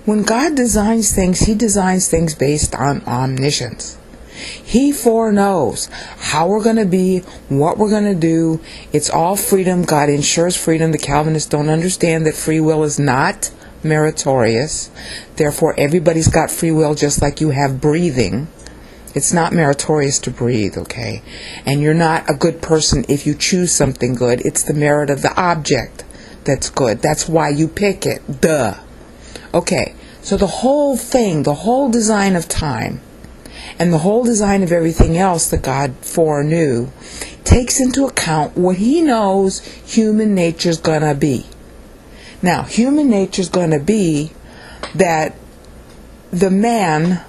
When God designs things, He designs things based on omniscience. He foreknows how we're going to be, what we're going to do. It's all freedom. God ensures freedom. The Calvinists don't understand that free will is not meritorious. Therefore, everybody's got free will just like you have breathing. It's not meritorious to breathe, okay? And you're not a good person if you choose something good. It's the merit of the object that's good. That's why you pick it. Duh. Okay, so the whole thing, the whole design of time, and the whole design of everything else that God foreknew takes into account what He knows human nature's going to be. Now, human nature's going to be that the man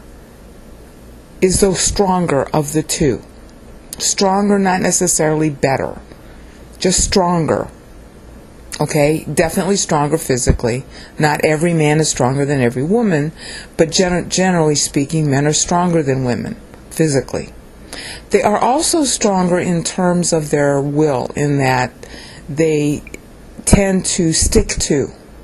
is the stronger of the two. Stronger, not necessarily better. Just stronger. Okay, definitely stronger physically. Not every man is stronger than every woman, but generally speaking, men are stronger than women physically. They are also stronger in terms of their will, in that they tend to stick to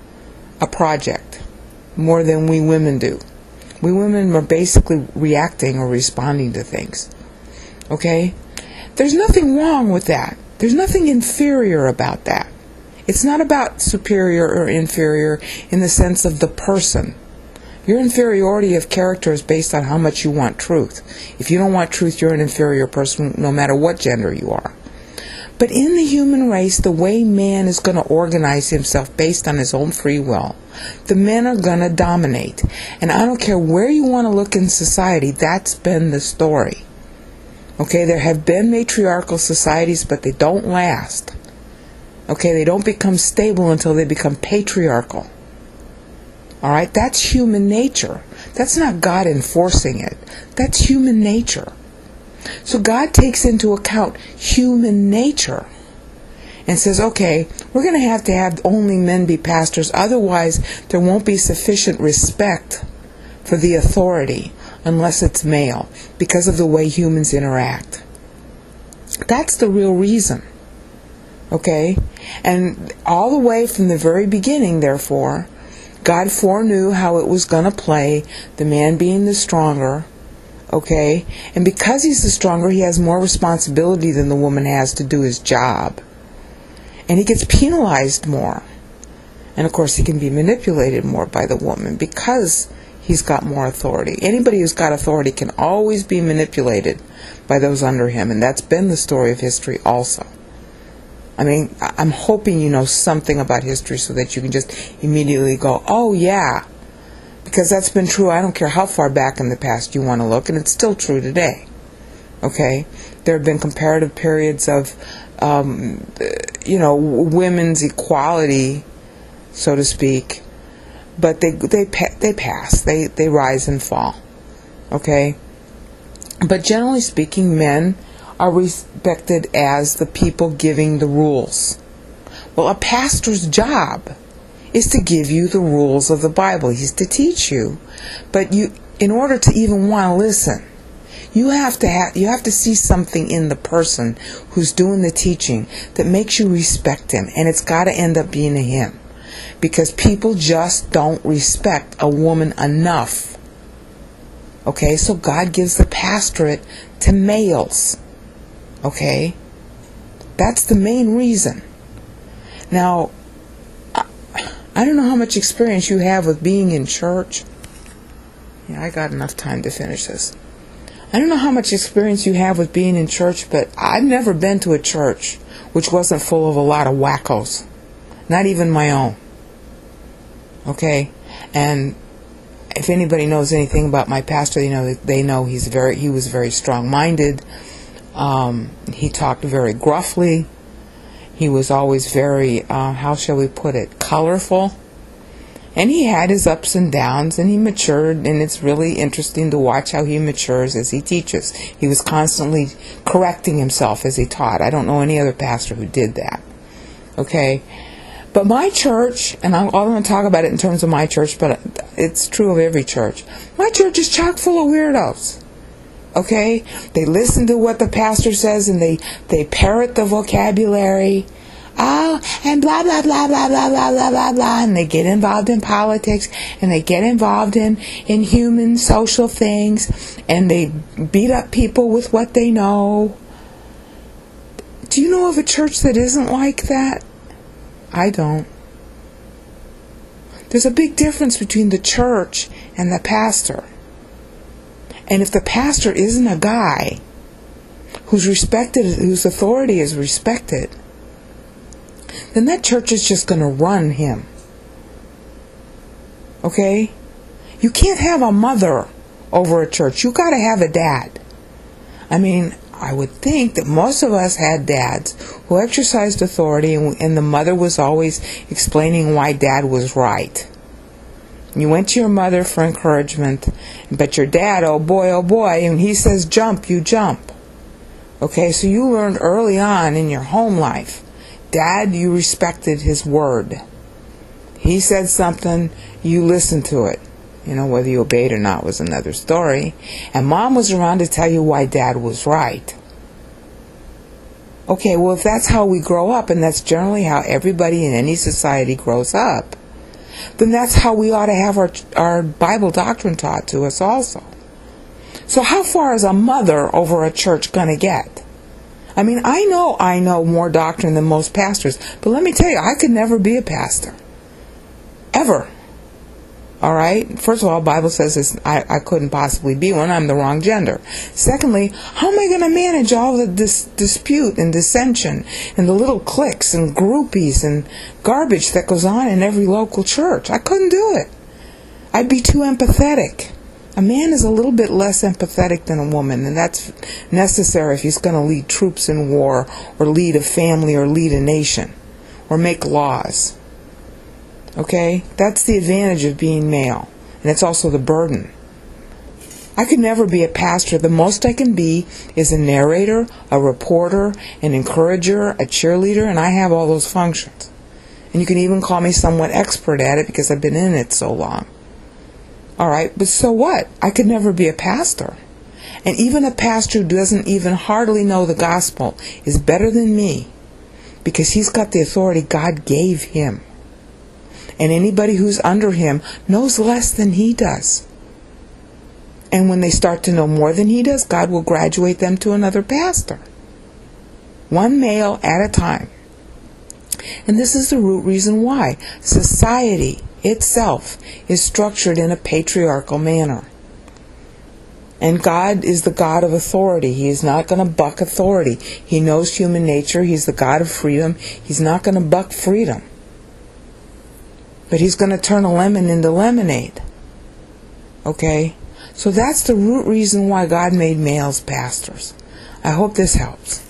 a project more than we women do. We women are basically reacting or responding to things. Okay? There's nothing wrong with that. There's nothing inferior about that. It's not about superior or inferior in the sense of the person. Your inferiority of character is based on how much you want truth. If you don't want truth, you're an inferior person no matter what gender you are. But in the human race, the way man is going to organize himself based on his own free will, the men are going to dominate. And I don't care where you want to look in society, that's been the story. Okay, there have been matriarchal societies, but they don't last. Okay, they don't become stable until they become patriarchal. Alright, that's human nature. That's not God enforcing it. That's human nature. So God takes into account human nature and says, okay, we're going to have only men be pastors, otherwise there won't be sufficient respect for the authority unless it's male, because of the way humans interact. That's the real reason. Okay? And all the way from the very beginning, therefore, God foreknew how it was going to play, the man being the stronger. Okay? And because he's the stronger, he has more responsibility than the woman has to do his job. And he gets penalized more. And of course, he can be manipulated more by the woman because he's got more authority. Anybody who's got authority can always be manipulated by those under him. And that's been the story of history also. I mean, I'm hoping you know something about history so that you can just immediately go, oh yeah, because that's been true. I don't care how far back in the past you want to look, and it's still true today. Okay? There have been comparative periods of, women's equality, so to speak, but they pass. They rise and fall. Okay? But generally speaking, men are respected as the people giving the rules. Well, a pastor's job is to give you the rules of the Bible. He's to teach you. But in order to even want to listen, you have to see something in the person who's doing the teaching that makes you respect him. And it's got to end up being a him. Because people just don't respect a woman enough. Okay, so God gives the pastorate to males. Okay? That's the main reason. Now, I don't know how much experience you have with being in church. Yeah, I got enough time to finish this. I don't know how much experience you have with being in church, but I've never been to a church which wasn't full of a lot of wackos. Not even my own. Okay? And if anybody knows anything about my pastor, they know he was very strong-minded. He talked very gruffly. He was always very, how shall we put it, colorful. And he had his ups and downs, and he matured, and it's really interesting to watch how he matures as he teaches. He was constantly correcting himself as he taught. I don't know any other pastor who did that. Okay? But my church, and I'm going to talk about it in terms of my church, but it's true of every church. My church is chock full of weirdos. Okay? They listen to what the pastor says and they parrot the vocabulary. Oh, and blah, blah, blah, blah, blah, blah, blah, blah, blah. And they get involved in politics, and they get involved in human social things, and they beat up people with what they know. Do you know of a church that isn't like that? I don't. There's a big difference between the church and the pastor. And if the pastor isn't a guy who's respected, whose authority is respected, then that church is just going to run him. Okay? You can't have a mother over a church. You got to have a dad. I mean, I would think that most of us had dads who exercised authority, and the mother was always explaining why dad was right. You went to your mother for encouragement, but your dad, oh boy, and he says jump, you jump. Okay, so you learned early on in your home life, Dad, you respected his word. He said something, you listened to it. You know, whether you obeyed or not was another story. And Mom was around to tell you why Dad was right. Okay, well, if that's how we grow up, and that's generally how everybody in any society grows up, then that's how we ought to have our Bible doctrine taught to us also. So how far is a mother over a church going to get? I mean, I know more doctrine than most pastors, but let me tell you, I could never be a pastor. Ever. All right? First of all, the Bible says I couldn't possibly be one. I'm the wrong gender. Secondly, how am I going to manage all the dispute and dissension and the little cliques and groupies and garbage that goes on in every local church? I couldn't do it. I'd be too empathetic. A man is a little bit less empathetic than a woman, and that's necessary if he's going to lead troops in war, or lead a family, or lead a nation, or make laws. Okay? That's the advantage of being male, and it's also the burden. I could never be a pastor. The most I can be is a narrator, a reporter, an encourager, a cheerleader, and I have all those functions. And you can even call me somewhat expert at it because I've been in it so long. All right, but so what? I could never be a pastor. And even a pastor who doesn't even hardly know the gospel is better than me because he's got the authority God gave him. And anybody who's under him knows less than he does. And when they start to know more than he does, God will graduate them to another pastor. One male at a time. And this is the root reason why society itself is structured in a patriarchal manner. And God is the God of authority. He is not going to buck authority. He knows human nature. He's the God of freedom. He's not going to buck freedom. But he's going to turn a lemon into lemonade. Okay? So that's the root reason why God made males pastors. I hope this helps.